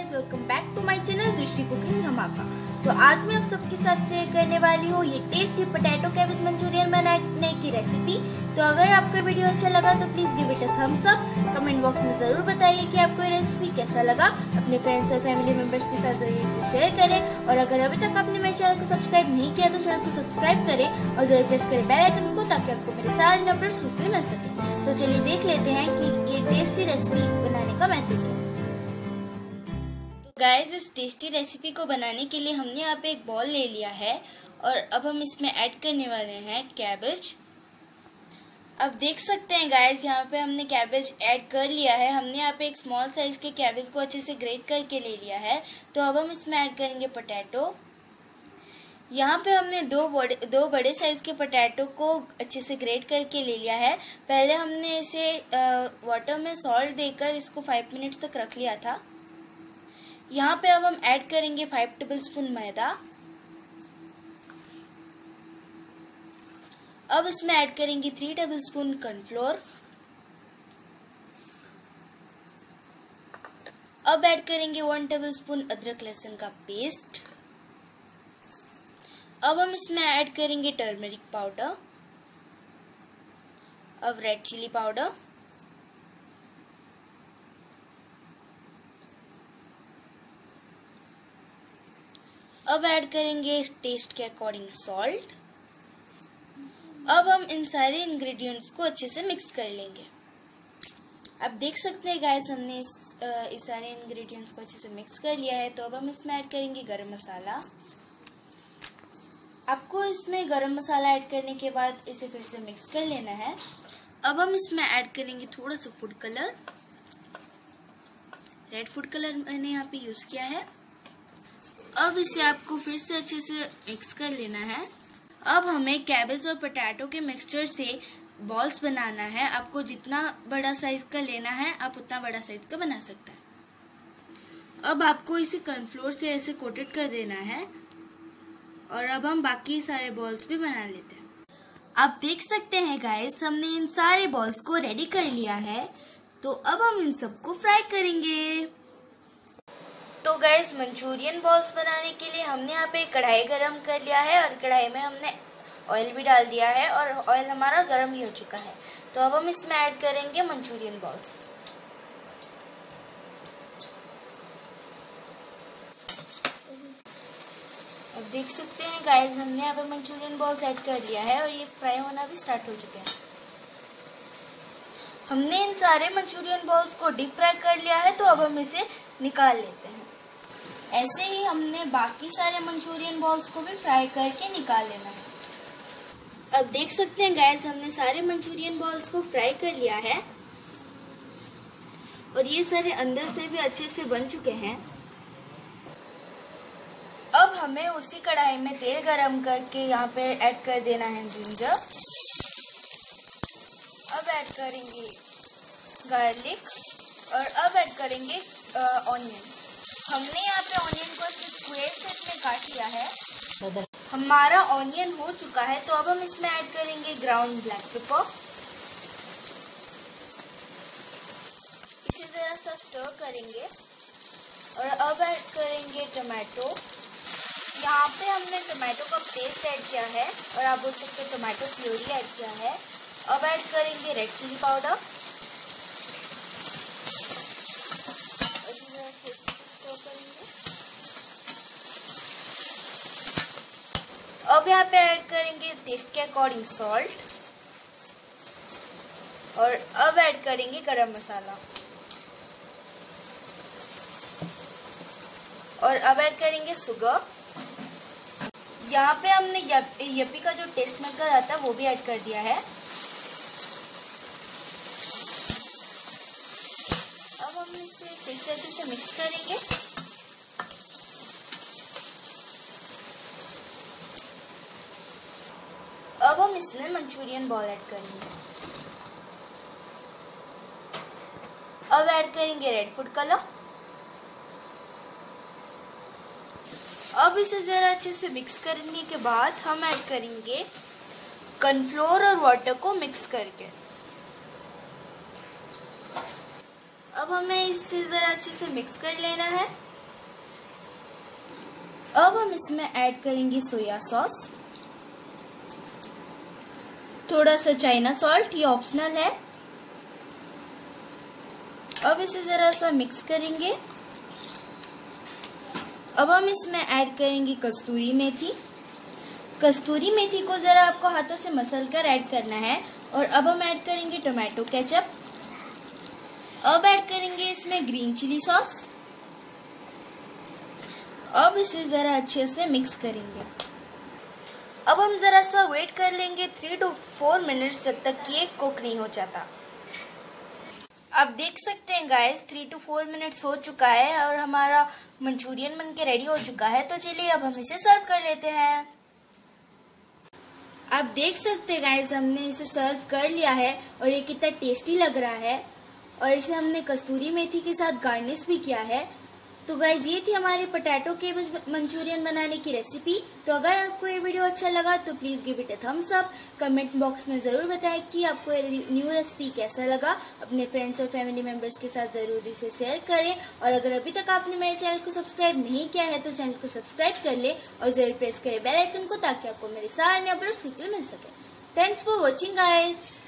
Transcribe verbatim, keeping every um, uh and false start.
Guys, welcome back to my channel Drishti cooking Dhamaka. तो आज मैं आप सबके साथ शेयर करने वाली हूँ ये टेस्टी पोटैटो कैबेज मंचूरियन बनाने की रेसिपी। तो अगर आपको वीडियो अच्छा लगा तो please give it a thumbs up. Comment box में जरूर बताइए कि आपको ये रेसिपी कैसा लगा। अपने फ्रेंड्स और फैमिली मेंबर्स के साथ जरूर इसे शेयर करें। और अगर अभी तक आपने मेरे चैनल को सब्सक्राइब नहीं किया तो चैनल को सब्सक्राइब करें और जरूर प्रेस करें बेल आइकन को, ताकि आपको मेरे सारे अपडेट्स quickly मिल सके। तो चलिए देख लेते हैं कि ये टेस्टी रेसिपी बनाने का मेथड क्या है। गाइस, इस टेस्टी रेसिपी को बनाने के लिए हमने यहाँ पे एक बॉल ले लिया है और अब हम इसमें ऐड करने वाले हैं कैबेज। अब देख सकते हैं गाइस, यहाँ पे हमने कैबेज ऐड कर लिया है। हमने यहाँ पे एक स्मॉल साइज के कैबेज को अच्छे से ग्रेट करके ले लिया है। तो अब हम इसमें ऐड करेंगे पोटैटो। यहाँ पे हमने दो बड़े दो बड़े साइज के पोटैटो को अच्छे से ग्रेट करके ले लिया है। पहले हमने इसे वाटर में सॉल्ट देकर इसको फाइव मिनट्स तक रख लिया था। यहाँ पे अब हम ऐड करेंगे फाइव टेबल स्पून मैदा। अब इसमें ऐड करेंगे थ्री टेबल स्पून कॉर्नफ्लोर। अब ऐड करेंगे वन टेबल स्पून अदरक लहसुन का पेस्ट। अब हम इसमें ऐड करेंगे टर्मरिक पाउडर, अब रेड चिली पाउडर, अब ऐड करेंगे टेस्ट के अकॉर्डिंग सॉल्ट। अब हम इन सारे इंग्रेडिएंट्स को अच्छे से मिक्स कर लेंगे। अब देख सकते हैं गाइस, हमने इस, इस सारे इंग्रेडिएंट्स को अच्छे से मिक्स कर लिया है। तो अब हम इसमें ऐड करेंगे गरम मसाला। आपको इसमें गरम मसाला ऐड करने के बाद इसे फिर से मिक्स कर लेना है। अब हम इसमें ऐड करेंगे थोड़ा सा food colour. Red food colour मैंने यहाँ पे यूज किया है। अब इसे आपको फिर से अच्छे से मिक्स कर लेना है। अब हमें कैबेज और पोटैटो के मिक्सचर से बॉल्स बनाना है। आपको जितना बड़ा साइज का लेना है आप उतना बड़ा साइज का बना सकते हैं। अब आपको इसे कॉर्नफ्लोर से ऐसे कोटेड कर देना है और अब हम बाकी सारे बॉल्स भी बना लेते हैं। आप देख सकते हैं गाइस, हमने इन सारे बॉल्स को रेडी कर लिया है। तो अब हम इन सबको फ्राई करेंगे। तो गाइस, मंचूरियन बॉल्स बनाने के लिए हमने यहाँ पे कढ़ाई गरम कर लिया है और कढ़ाई में हमने ऑयल भी डाल दिया है और ऑयल हमारा गरम ही हो चुका है। तो अब हम इसमें ऐड करेंगे मंचूरियन बॉल्स। अब देख सकते हैं गाइस, हमने यहाँ पे मंचूरियन बॉल्स ऐड कर लिया है और ये फ्राई होना भी स्टार्ट हो चुके हैं। हमने इन सारे मंचूरियन बॉल्स को डीप फ्राई कर लिया है। तो अब हम इसे निकाल लेते हैं। ऐसे ही हमने बाकी सारे मंचूरियन बॉल्स को भी फ्राई करके निकाल लेना है। अब देख सकते हैं गाइस, हमने सारे मंचूरियन बॉल्स को फ्राई कर लिया है और ये सारे अंदर से भी अच्छे से बन चुके हैं। अब हमें उसी कढ़ाई में तेल गरम करके यहाँ पे ऐड कर देना है जिंजर। अब ऐड करेंगे गार्लिक और अब ऐड करेंगे ऑनियन। हमने यहाँ पे ऑनियन को स्क्वायर शेप में काट लिया है। हमारा ऑनियन हो चुका है। तो अब हम इसमें ऐड करेंगे ग्राउंड ब्लैक पेपर। इसे जरा सा स्टर करेंगे और अब ऐड करेंगे टमाटो। यहाँ पे हमने टमाटो का पेस्ट ऐड किया है और आप बोल सकते हैं टमाटो प्यूरी ऐड किया है। अब ऐड करेंगे रेड चिली पाउडर। अब यहाँ पे ऐड करेंगे टेस्ट के अकॉर्डिंग सॉल्ट और अब ऐड करेंगे गरम मसाला और अब ऐड करेंगे शुगर। यहाँ पे हमने यप्पी का जो टेस्ट मेकर आता है वो भी ऐड कर दिया है। अब हम इसे फिर से अच्छे से मिक्स करेंगे। अब हम इसमें मंचूरियन बॉल ऐड करेंगे। अब ऐड करेंगे रेड फूड कलर। अब इसे जरा अच्छे से मिक्स करने के बाद हम ऐड करेंगे कॉर्नफ्लोर और वाटर को मिक्स करके। अब हमें इससे ज़रा अच्छे से मिक्स कर लेना है। अब हम इसमें ऐड करेंगे सोया सॉस, थोड़ा सा चाइना सॉल्ट, ये ऑप्शनल है। अब इसे जरा सा मिक्स करेंगे। अब हम इसमें ऐड करेंगे कस्तूरी मेथी। कस्तूरी मेथी को जरा आपको हाथों से मसल कर ऐड करना है। और अब हम ऐड करेंगे टोमेटो केचप। अब ऐड करेंगे इसमें ग्रीन चिली सॉस। अब इसे जरा अच्छे से मिक्स करेंगे। अब हम जरा सा वेट कर लेंगे थ्री टू फोर मिनट्स, जब तक कि ये कुक नहीं हो जाता। आप देख सकते हैं guys, three to four minutes हो चुका है और हमारा मंचूरियन बनके रेडी हो चुका है। तो चलिए अब हम इसे सर्व कर लेते हैं। आप देख सकते हैं गाइस, हमने इसे सर्व कर लिया है और ये कितना टेस्टी लग रहा है। और इसे हमने कस्तूरी मेथी के साथ गार्निश भी किया है। तो गाइज ये थी हमारे पोटैटो केबेज मंचूरियन बनाने की रेसिपी। तो अगर आपको ये वीडियो अच्छा लगा तो please give it a thumbs up. Comment box में जरूर बताएं कि आपको ये न्यू रेसिपी कैसा लगा। अपने फ्रेंड्स और फैमिली मेंबर्स के साथ जरूर इसे शेयर करें। और अगर अभी तक आपने मेरे चैनल को सब्सक्राइब नहीं किया है तो चैनल को सब्सक्राइब कर ले और जरूर प्रेस करें बेल आइकन को, ताकि आपको मेरे सारे नए अपलोड्स क्विकली मिल सके। Thanks for watching guys.